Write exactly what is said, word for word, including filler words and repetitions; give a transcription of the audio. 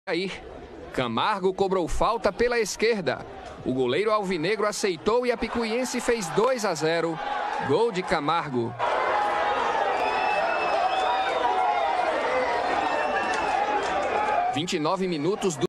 Aí, Camargo cobrou falta pela esquerda. O goleiro alvinegro aceitou e a Picuiense fez dois a zero. Gol de Camargo. vinte e nove minutos do